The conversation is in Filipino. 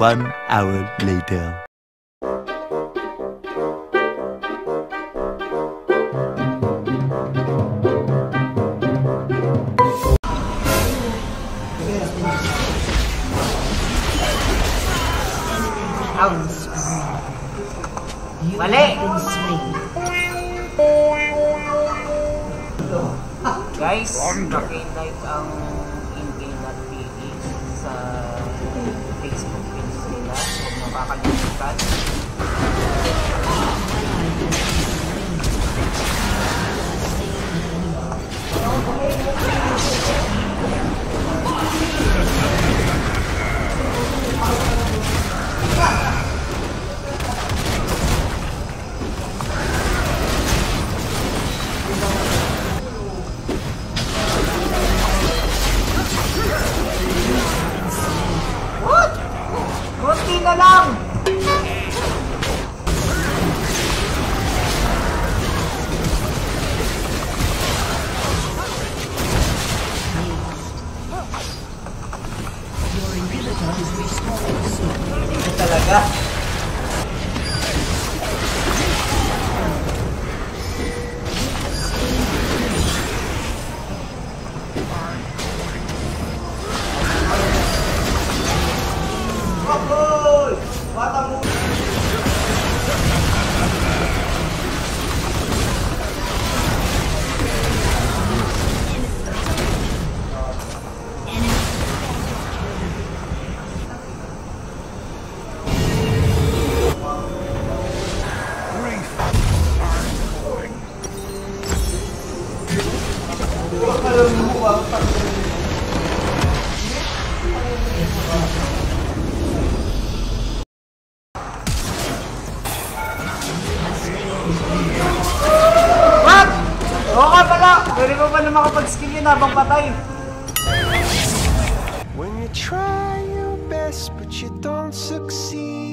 1 hour later. Mali! Guys, paki-like ang Ingameph sa Facebook page nila. Huwag makakalimutan. What? Kunti na lang! Ito talaga. Hoy! Bata mo! What? Oo ka pala! Pwede ko pa na makapag-skill yun habang patay. When you try your best but you don't succeed.